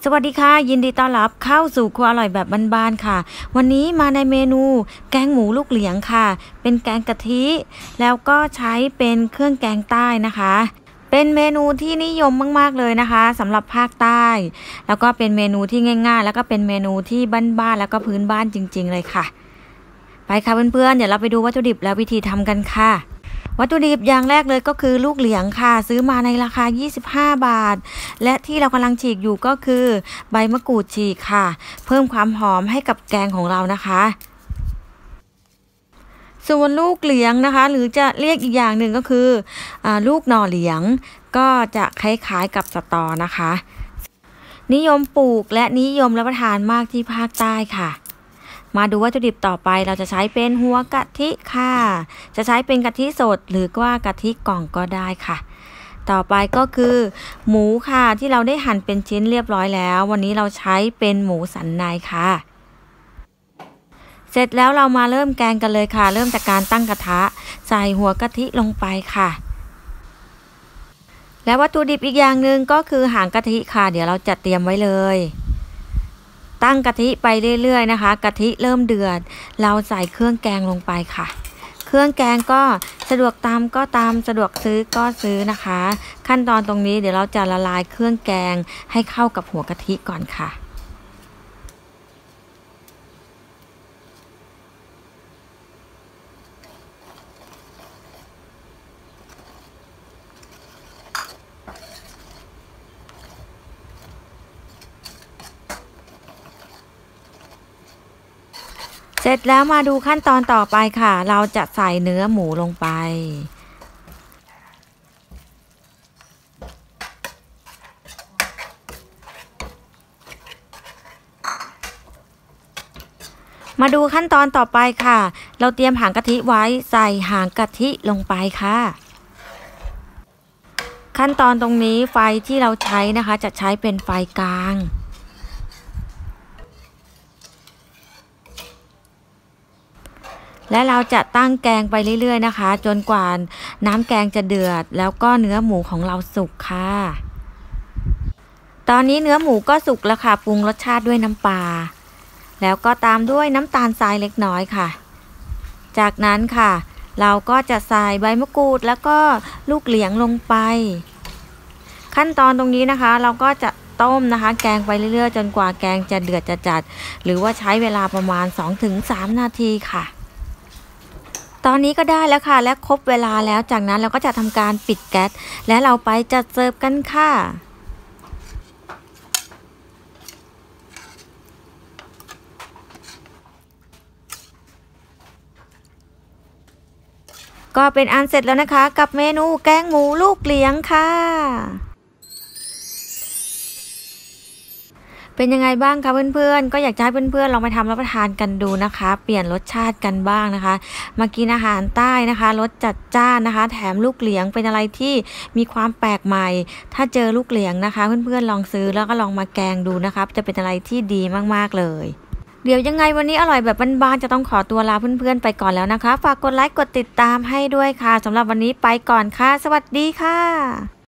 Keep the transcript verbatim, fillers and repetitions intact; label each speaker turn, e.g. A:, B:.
A: สวัสดีค่ะยินดีต้อนรับเข้าสู่ครัวอร่อยแบบบ้านๆค่ะวันนี้มาในเมนูแกงหมูลูกเหลียงค่ะเป็นแกงกะทิแล้วก็ใช้เป็นเครื่องแกงใต้นะคะเป็นเมนูที่นิยมมากๆเลยนะคะสำหรับภาคใต้แล้วก็เป็นเมนูที่ง่ายๆแล้วก็เป็นเมนูที่บ้านๆแล้วก็พื้นบ้านจริงๆเลยค่ะไปค่ะเพื่อนๆเดี๋ยวเราไปดูวัตถุดิบและวิธีทำกันค่ะวัตถุดิบอย่างแรกเลยก็คือลูกเหลียงค่ะซื้อมาในราคายี่สิบห้าบาทและที่เรากำลังฉีกอยู่ก็คือใบมะกรูดฉีกค่ะเพิ่มความหอมให้กับแกงของเรานะคะส่วนลูกเหลียงนะคะหรือจะเรียกอีกอย่างหนึ่งก็คืออลูกหน่อเหลียงก็จะคล้ายๆกับสตอนะคะนิยมปลูกและนิยมรับประทานมากที่ภาคใต้ค่ะมาดูวัตถุดิบต่อไปเราจะใช้เป็นหัวกะทิค่ะจะใช้เป็นกะทิสดหรือว่ากะทิกล่องก็ได้ค่ะต่อไปก็คือหมูค่ะที่เราได้หั่นเป็นชิ้นเรียบร้อยแล้ววันนี้เราใช้เป็นหมูสันในค่ะเสร็จแล้วเรามาเริ่มแกงกันเลยค่ะเริ่มจากการตั้งกระทะใส่หัวกะทิลงไปค่ะและวัตถุดิบอีกอย่างหนึ่งก็คือหางกะทิค่ะเดี๋ยวเราจัดเตรียมไว้เลยตั้งกะทิไปเรื่อยๆนะคะกะทิเริ่มเดือดเราใส่เครื่องแกงลงไปค่ะเครื่องแกงก็สะดวกตามก็ตามสะดวกซื้อก็ซื้อนะคะขั้นตอนตรงนี้เดี๋ยวเราจะละลายเครื่องแกงให้เข้ากับหัวกะทิก่อนค่ะเสร็จแล้วมาดูขั้นตอนต่อไปค่ะเราจะใส่เนื้อหมูลงไปมาดูขั้นตอนต่อไปค่ะเราเตรียมหางกะทิไว้ใส่หางกะทิลงไปค่ะขั้นตอนตรงนี้ไฟที่เราใช้นะคะจะใช้เป็นไฟกลางและเราจะตั้งแกงไปเรื่อยๆนะคะจนกว่าน้ำแกงจะเดือดแล้วก็เนื้อหมูของเราสุกค่ะตอนนี้เนื้อหมูก็สุกแล้วค่ะปรุงรสชาติด้วยน้ำปลาแล้วก็ตามด้วยน้ำตาลทรายเล็กน้อยค่ะจากนั้นค่ะเราก็จะใส่ใบมะกรูดแล้วก็ลูกเหลียงลงไปขั้นตอนตรงนี้นะคะเราก็จะต้มนะคะแกงไปเรื่อยๆจนกว่าแกงจะเดือดจะจัดหรือว่าใช้เวลาประมาณ สองถึงสาม นาทีค่ะตอนนี้ก็ได้แล้วค่ะและครบเวลาแล้วจากนั้นเราก็จะทำการปิดแก๊สและเราไปจัดเสิร์ฟกันค่ะก็เป็นอันเสร็จแล้วนะคะกับเมนูแกงหมูลูกเหลียงค่ะเป็นยังไงบ้างคะเพื่อนๆก็อยากจะให้เพื่อนๆลองไปทำรับประทานกันดูนะคะเปลี่ยนรสชาติกันบ้างนะคะมากินอาหารใต้นะคะรสจัดจ้านนะคะแถมลูกเหลียงเป็นอะไรที่มีความแปลกใหม่ถ้าเจอลูกเหลียงนะคะเพื่อนๆลองซื้อแล้วก็ลองมาแกงดูนะคะจะเป็นอะไรที่ดีมากๆเลยเดี๋ยวยังไงวันนี้อร่อยแบบบ้านๆจะต้องขอตัวลาเพื่อนๆไปก่อนแล้วนะคะฝากกดไลค์กดติดตามให้ด้วยค่ะสำหรับวันนี้ไปก่อนค่ะสวัสดีค่ะ